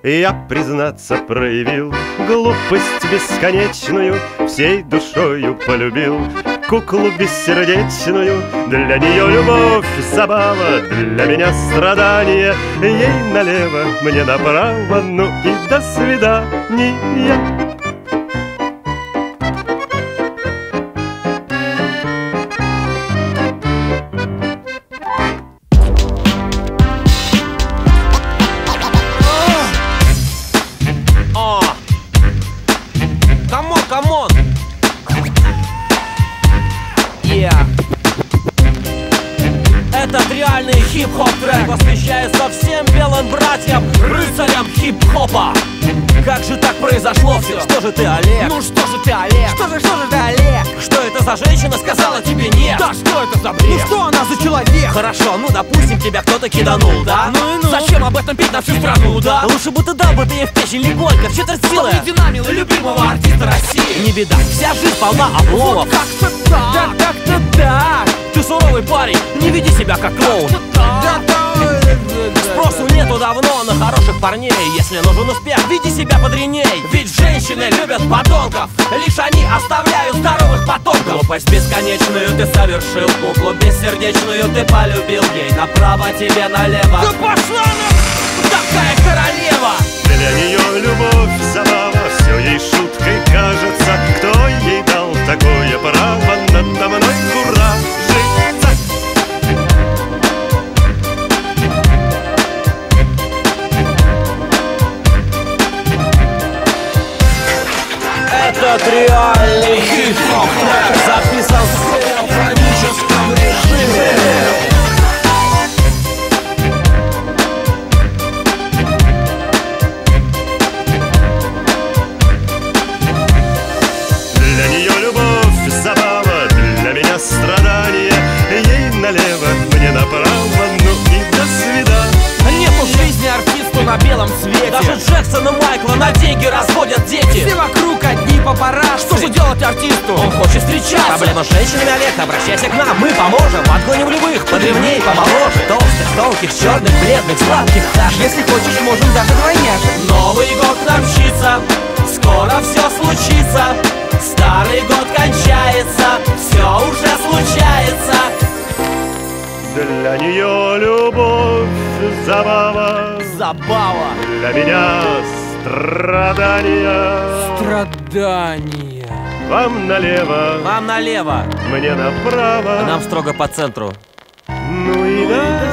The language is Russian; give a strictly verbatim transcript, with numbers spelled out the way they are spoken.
Я, признаться, проявил глупость бесконечную, всей душою полюбил куклу бессердечную. Для нее любовь забава, для меня страдание. Ей налево, мне направо, ну и до свидания. Камон, камон! Yeah. Этот реальный хип-хоп трек посвящается всем белым братьям, рыцарям хип-хопа. Как же так произошло все? Что же ты, Олег? Ну что же ты, Олег? Что же, что же ты, Олег? Что это за женщина сказала тебе нет? Да что это за бред? Ну что она за человек? Хорошо, ну допустим, тебя кто-то киданул, да? Ну и ну. Зачем об этом петь на всю страну, да? Лучше бы ты дал бы ты ей в печень легонько, четверть силы. Динамил любимого артиста России. Не беда, вся жизнь полна обломов. Вот как-то так. Да как-то так. Ты суровый парень, не веди себя как клоун. Да, да. Спросу нету давно на хороших парней. Если нужен успех, веди себя подреней. Ведь женщины любят подонков, лишь они оставляют здоровых потомков. Глупость бесконечную ты совершил, куклу бессердечную ты полюбил. Ей направо, тебе налево. Да пошла на... Такая королева. Для нее любовь забава, все ей шуткой кажется. Кто ей дал такое право надо мной куражиться? Этот реальный хип-хоп записан в симфоническом режиме. Для нее любовь забава, для меня страдание. Ей налево, мне направо, ну и до свидания. Нету в жизни артисту на белом свете. Даже Джексона Майкла на деньги разводят дети. Все вокруг одни папарацци. Что же делать артисту? Он хочет встречаться. Проблема с женщинами, Олег, обращайся к нам, мы поможем. Отгоним любых, подревней, помоложе. Толстых, тонких, черных, бледных, сладких даже. Если хочешь, можем даже двойняшек. Новый год к нам мчится, скоро все случится. Старый год кончается, все уже случается. Для нее любовь забава, Забава. для меня страдания. Страдания. Вам налево, Вам налево, мне направо, а нам строго по центру. ну и до